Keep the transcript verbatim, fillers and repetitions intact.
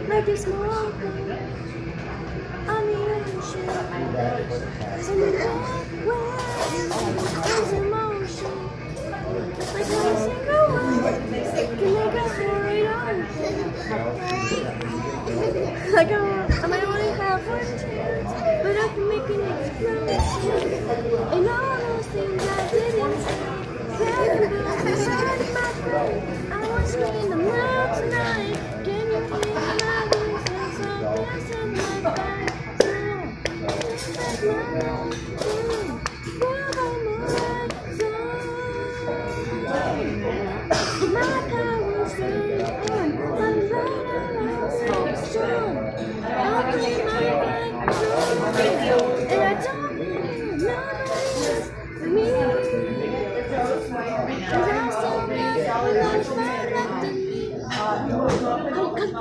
like a small boat on the ocean. In the dark waves, in motion, like a single word can make a hurry on. Like I, I might only have one chance, but I can make an explosion. And all those things I didn't say, dragon bells inside of my throat. I want you in the world tonight. Can you hear my voice of this in my back? Just like my love, for the moonlight zone. My power stays on, my light allows so strong. I'll play my back door.